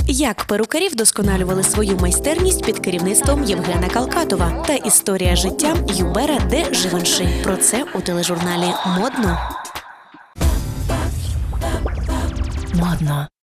Як перукарі вдосконалювали свою майстерність під керівництвом Євгена Калкатова та історія життя Юбера де Живанши. Про це у тележурналі «Модно». Модно.